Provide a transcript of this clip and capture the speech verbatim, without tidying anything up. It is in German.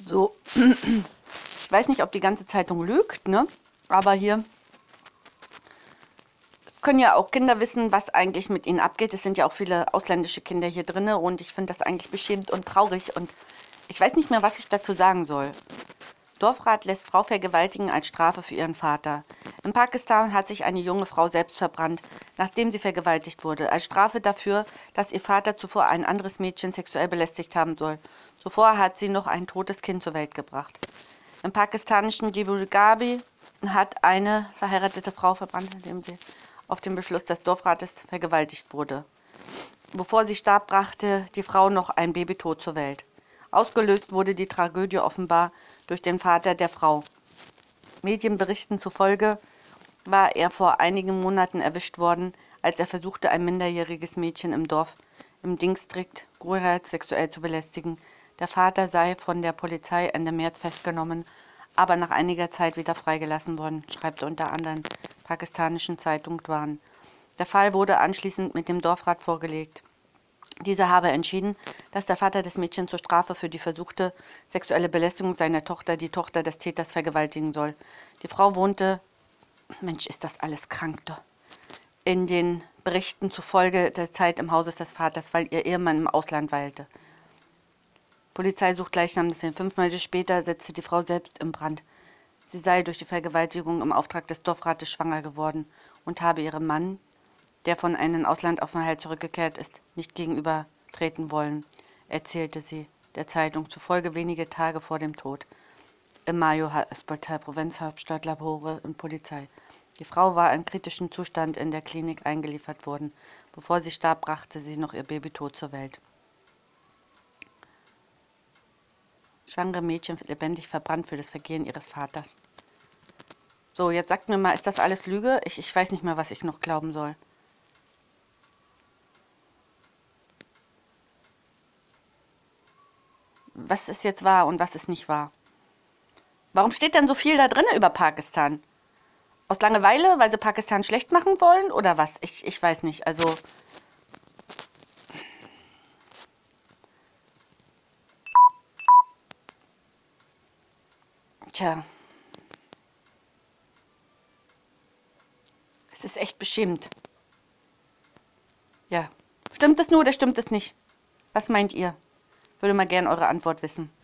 So, ich weiß nicht, ob die ganze Zeitung lügt, ne? Aber hier, es können ja auch Kinder wissen, was eigentlich mit ihnen abgeht. Es sind ja auch viele ausländische Kinder hier drin und ich finde das eigentlich beschämend und traurig und ich weiß nicht mehr, was ich dazu sagen soll. Dorfrat lässt Frau vergewaltigen als Strafe für ihren Vater. In Pakistan hat sich eine junge Frau selbst verbrannt, nachdem sie vergewaltigt wurde, als Strafe dafür, dass ihr Vater zuvor ein anderes Mädchen sexuell belästigt haben soll. Zuvor hat sie noch ein totes Kind zur Welt gebracht. Im pakistanischen Dibulgabi hat eine verheiratete Frau verbrannt, indem sie auf den Beschluss des Dorfrates vergewaltigt wurde. Bevor sie starb, brachte die Frau noch ein Babytod zur Welt. Ausgelöst wurde die Tragödie offenbar durch den Vater der Frau. Medienberichten zufolge war er vor einigen Monaten erwischt worden, als er versuchte, ein minderjähriges Mädchen im Dorf im Distrikt Gurjat sexuell zu belästigen. Der Vater sei von der Polizei Ende März festgenommen, aber nach einiger Zeit wieder freigelassen worden, schreibt unter anderem pakistanischen Zeitung Dwan. Der Fall wurde anschließend mit dem Dorfrat vorgelegt. Dieser habe entschieden, dass der Vater des Mädchens zur Strafe für die versuchte sexuelle Belästigung seiner Tochter die Tochter des Täters vergewaltigen soll. Die Frau wohnte, Mensch, ist das alles krank, doch, in den Berichten zufolge der Zeit im Hause des Vaters, weil ihr Ehemann im Ausland weilte. Polizei sucht Leichnam des Jungen. Fünf Monate später setzte die Frau selbst in Brand. Sie sei durch die Vergewaltigung im Auftrag des Dorfrates schwanger geworden und habe ihrem Mann, der von einem Auslandsaufenthalt zurückgekehrt ist, nicht gegenübertreten wollen, erzählte sie der Zeitung zufolge wenige Tage vor dem Tod. Im Mayo Hospital, Provinzhauptstadt Lahore und Polizei. Die Frau war in kritischem Zustand in der Klinik eingeliefert worden. Bevor sie starb, brachte sie noch ihr Babytod zur Welt. Schwangere Mädchen lebendig verbrannt für das Vergehen ihres Vaters. So, jetzt sagt mir mal, ist das alles Lüge? Ich, ich weiß nicht mehr, was ich noch glauben soll. Was ist jetzt wahr und was ist nicht wahr? Warum steht denn so viel da drin über Pakistan? Aus Langeweile, weil sie Pakistan schlecht machen wollen oder was? Ich, ich weiß nicht, also... Tja. Es ist echt beschämend. Ja. Stimmt es nur oder stimmt es nicht? Was meint ihr? Würde mal gern eure Antwort wissen.